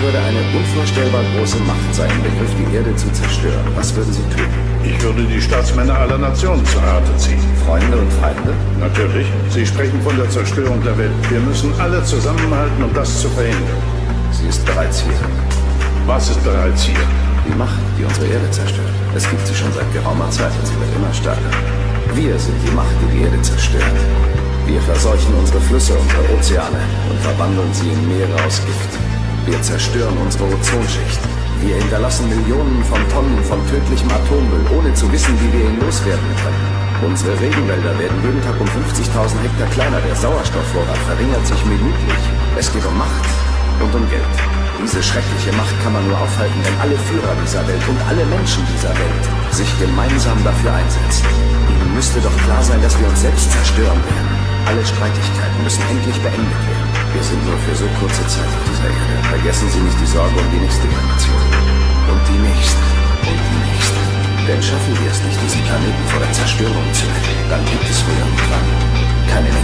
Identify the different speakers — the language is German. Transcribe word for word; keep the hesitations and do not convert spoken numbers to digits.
Speaker 1: würde eine unvorstellbar große Macht sein, im Begriff, die Erde zu zerstören. Was würden Sie tun?
Speaker 2: Ich würde die Staatsmänner aller Nationen zu Rate ziehen.
Speaker 1: Freunde und Feinde?
Speaker 2: Natürlich. Sie sprechen von der Zerstörung der Welt. Wir müssen alle zusammenhalten, um das zu verhindern.
Speaker 1: Sie ist bereits hier.
Speaker 2: Was ist bereits hier?
Speaker 1: Die Macht, die unsere Erde zerstört. Es gibt sie schon seit geraumer Zeit und sie wird immer stärker. Wir sind die Macht, die die Erde zerstört. Wir verseuchen unsere Flüsse, unsere Ozeane und verwandeln sie in Meere aus Gift. Wir zerstören unsere Ozonschicht. Wir hinterlassen Millionen von Tonnen von tödlichem Atommüll, ohne zu wissen, wie wir ihn loswerden können. Unsere Regenwälder werden jeden Tag um fünfzigtausend Hektar kleiner. Der Sauerstoffvorrat verringert sich minütlich. Es geht um Macht und um Geld. Diese schreckliche Macht kann man nur aufhalten, wenn alle Führer dieser Welt und alle Menschen dieser Welt sich gemeinsam dafür einsetzen. Ihnen müsste doch klar sein, dass wir uns selbst zerstören werden. Alle Streitigkeiten müssen endlich beendet werden. Wir sind nur für so kurze Zeit auf dieser Erde. Vergessen Sie nicht die Sorge um die nächste Generation. Und die nächste. Und die nächste. Denn schaffen wir es nicht, diesen Planeten vor der Zerstörung zu retten, dann gibt es wohl irgendwann keine nächste.